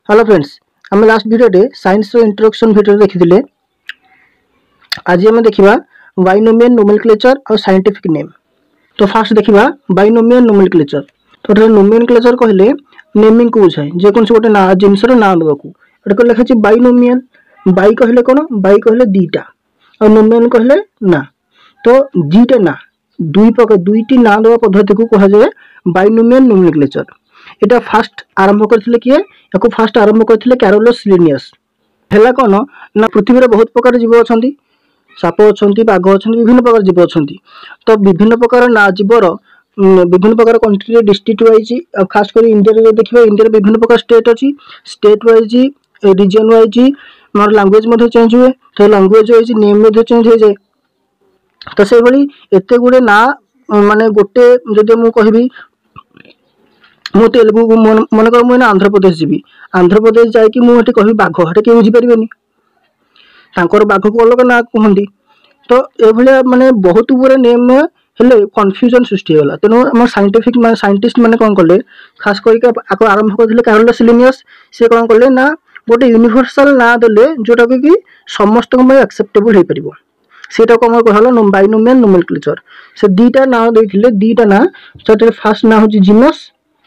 Hello friends, आम last video science introduction video देखी। आज आम देखा बाइनोमियल नोमेनक्लेचर और साइंटिफिक नेम। तो फास्ट देखा बाइनोमियल नोमेनक्लेचर। तो नोमेनक्लेचर कहले नेमिंग को बुझाए जेकोसी गोटे ना जिनसर ना देवाक एटा लिखा बाइनोमियल। बाई कहले कौन? बाई कहले दीटा और नोमेन कहले ना। तो दीटा ना दुईटी ना देवा पद्धति को कहा जाए बाइनोमियल नोमेनक्लेचर। एटा फास्ट आरंभ करथिले किए? याको फास्ट आरंभ करथिले कैरोलस लिनियस। हेला कौन ना पृथ्वी रे बहुत प्रकार जीव अछंती, साप अछंती, बाघ अछंती, विभिन्न प्रकार जीव अछंती। तो विभिन्न प्रकार ना जीवर विभिन्न प्रकार कंट्री रे डिस्ट्रिक्ट वाइज खास कर इंडिया रे देखिबा इंडिया रे विभिन्न प्रकार स्टेट अछि। स्टेट वाइज रीजन वाइज मार लैंग्वेज मध्ये चेंज हुए। तो लैंग्वेज वाइज नेम मध्ये चेंज हो जाए। तो से भली एते गुडे ना माने गोटे जदि मु कहबी मु तेलुगु मन कर मुझे आंध्र प्रदेश जी आंध्र प्रदेश जाकि मुझे कह बाघ हटे किए बुझीपारे तांकर बाघ को अलग ना कहती। तो ये माने बहुत गुड़े नेम हेले कन्फ्यूजन सृष्टि होला। तेणु आम साइंटिफिक साइंटिस्ट मैंने कौन कले खास करके आरंभ करते कैरोलस लिनियस। से कौन कले ना गोटे यूनिवर्सल ना देले जोटा कि समस्त एक्सेप्टेबल हो पार सेटा को कहला बाइनोमियल नोमेनक्लेचर। से दीटा ना देथिले दीटा ना फास्ट ना होची जीनस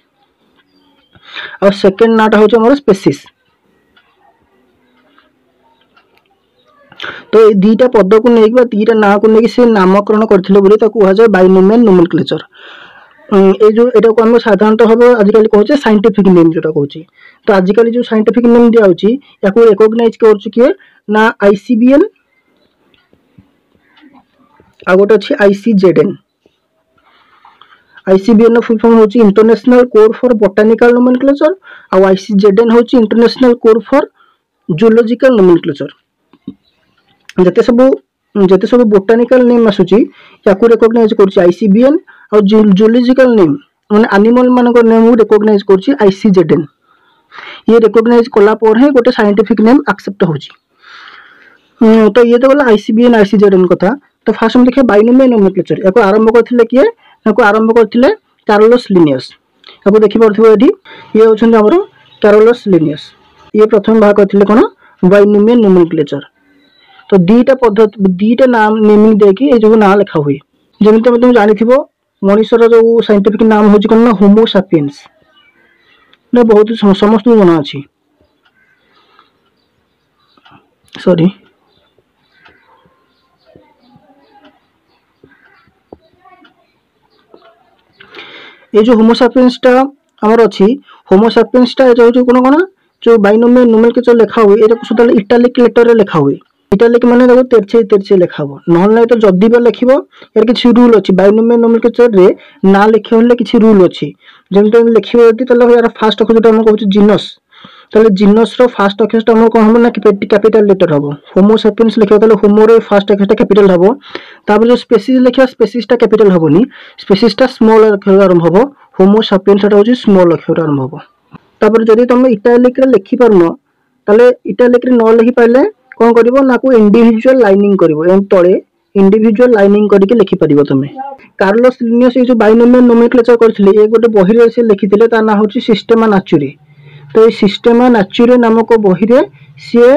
और सेकेंड नाटा हूँ हमारे स्पेसीज। तो ये दीटा पद को लेकिन दीटा ना को लेकिन से नामकरण करते कहुए बाइनोमियल नोमेनक्लेचर। ये जो एटा को हम साधारणतः भाव आजिकल कहचे साइंटिफिक नेम जोटा कहूँ। तो आजिकल जो साइंटिफिक नेम दिया या रिकॉग्नाइज किए ना आईसीबीएन आ गोटे अच्छी आईसीजेडएन। आईसीबीएन फुल फॉर्म होची international code for botanical nomenclature और आईसीजेडएन होची international code for zoological nomenclature. जते सब बोटानिकल नेम आसुची याकू रिकॉग्नाइज करची आईसीबीएन और जूलॉजिकल नेम माने एनिमल मानक नेम को रिकॉग्नाइज करची आईसीजेडएन। ये रिकॉग्नाइज कला पर है गोटे साइंटिफिक नेम एक्सेप्ट होची। तो ये तो गला आईसीबीएन आईसीजेडएन कथा। तो फास्ट हम देखिए बाइनोमियल नोमेनक्लेचर याको आरंभ करथिले किए? याको आरंभ करथिले कैरोलस लिनियस। याको देखि परथिबो एठी ये होछन हमरो कैरोलस लिनियस। ये प्रथम भाग करथिले कोन बाइनोमियल नोमेनक्लेचर। तो दीटा पद्धति दीटा नाम नेमिंग देकी ए जो नाम लिखा हुए जेमिति तुम जानिथिबो मनुष्यर जो साइंटिफिक नाम होची कोन ना होमो सैपियंस। ने बहुत समस्त जना अछि। सॉरी ये जो होमो सैपियंस टा हमर अछि होमो सैपियंस टा जो कोन कोन जो बाइनोमियल नोमेनक्लेचर लिखा हुए एटा को सुदल इटालिक लेटर रे लिखा हुए। इटालिक माने देखो तेरछे तेरछे लिखाबो नहल नै तो जदी बे लिखिबो यार किछि रूल अछि बाइनोमियल नोमेनक्लेचर रे ना लिखे होले किछि रूल अछि। जेमते लिखिबो एटी तले यार फास्ट अक्षर जोटा हम कहू जीनस तले जीनस रो फास्ट अक्षर हम कोन हम ना कैपिटल लेटर हबो। होमो सैपियंस लिखिबो तले होमो रो फास्ट अक्षर कैपिटल हबो। तापर जो स्पेसीज लिखिबो स्पेसीज टा कैपिटल हबोनी स्पेसीज टा स्मॉल अक्षर आरंभ हबो। होमो सैपियंस टा होची स्मॉल अक्षर आरंभ हबो। तापर जदी तुम इटालिक रे लिखि परनो तले इटालिक रे न लिखि पाइले कौन करिवो ना को इंडिविजुअल लाइनिंग करिवो एम तळे इंडिविजुअल लाइनिंग करके लिखि परिवो तुमे। कार्लोस लिनियस ये जो बाइनोमियल नोमेनक्लेचर करथिले ए गोटे बही रे से लिखिथिले ता ना होची सिस्टेमा नाचुरी। तो ये सिस्टेमा नाचुरी नामक बही रे से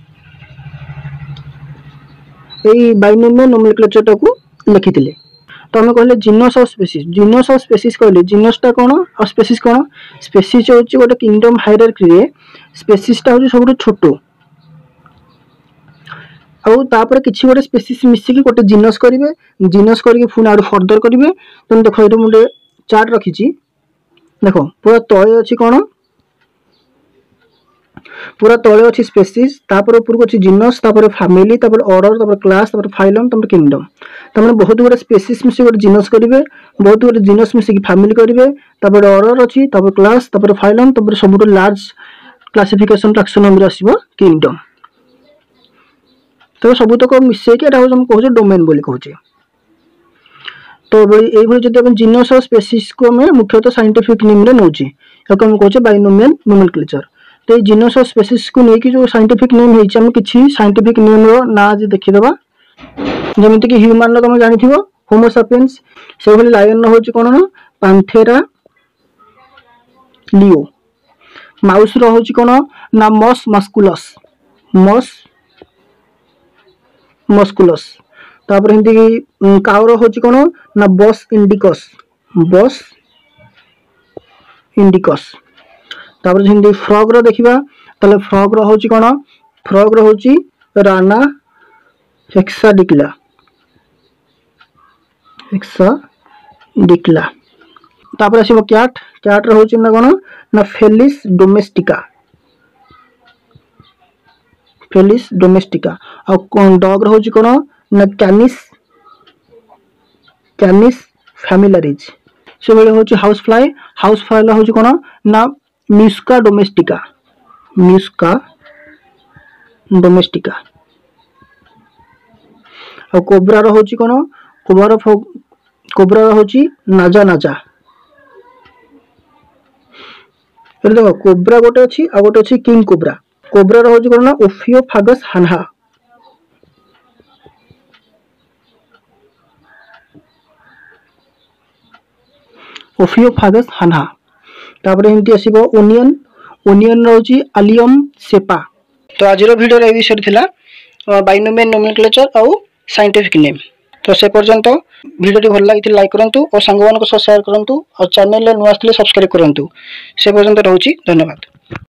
ए बाइनोमियल नोमेनक्लेचर टा को लिखिथिले। तो हम कहले जीनस और स्पेसीज। जीनस और स्पेसीज कहले जीनस टा कोन और स्पेसीज कोन? स्पेसीज होची गोटे किंगडम हायरार्की रे स्पेसीज टा होची सबटु छोटो और तापर किछि गोटे स्पेसीज मिसिकी गोटे जीनस करिवे। जीनस करके पुनी आडू फर्दर करिवे। तुम देखो एटा मुडे चार्ट रखिछि देखो पूरा तळे अछि कोन पूरा तळे अछि स्पेसीज तापर ऊपर को अछि जीनस तापर फैमिली तापर ऑर्डर तापर क्लास तापर फाइलम तापर किंगडम। तमने बहुत गोटे स्पेसीज मिसि गोटे जीनस करिवे बहुत गोटे जीनस मिसि फैमिली करिवे तापर ऑर्डर अछि तापर क्लास तापर फाइलम तापर सबटु लार्ज क्लासिफिकेशन टैक्सोनॉमी रे आसीबो किंगडम। तो सबुतक मिसे के हम कहूँ डोमेन बोली कहूँ। तो ये जब हम जीनस और स्पेसीज को हमें मुख्यतः साइंटिफिक नेम रे नौची याको हम कहूँ बाइनोमियल नोमेनक्लेचर। तो ये जीनस और स्पेसीज को लेकिन जो साइंटिफिक नेम होइछि हम किछि साइंटिफिक नेम रो ना आज देखिदबा। जेमिति कि ह्यूमन रो तुम जानिथिबो होमो सैपियंस से भली लायन होछि कोन ना पैंथेरा लियो माउस रो होची कोन ना मस मस्कुलस मस मस्कुलस। तापर हिंदी काउ रो होची कोन ना बस इंडिकस बस इंडिकस। तापर हिंदी फ्रॉग रो देखिबा तले फ्रॉग रो होची कोन फ्रॉग रो होची राना हेक्साडिक्ला हेक्साडिक्ला। तापर आसीबो कैट कैट रो होची ना कोन ना फेलिस डोमेस्टिका फेलिस डोमेस्टिका। आ डॉग रो होची कोन ना कैनिस कैनिस फैमिलियारिज। से बेले होची हाउस फ्लाई ला होची कोन ना म्यूस्का डोमेस्टिका म्यूस्का डोमेस्टिका। आ कोब्रा रो होची कोन कोब्रा रो होची नाजा नाजा। एरे देखो कोब्रा गोटे अछि आ गोटे अछि किंग कोब्रा। कोब्रा रो होची कोन ना ओफियोफागस हानहा ओफियोफागस हानहा। तापर हिंदी आसीबो ओनियन ओनियन रो होची अलियम सेपा। तो आज रो वीडियो रे विषय थिला बाइनोमियल नोमेनक्लेचर और साइंटिफिक नेम। तो से पर्यंत वीडियो भल लगी लाइक करंतु और सांगवान को शेयर करंतु और चैनल रे नुआ आस्थिले सब्सक्राइब करंतु। से पर्यंत रहउची धन्यवाद।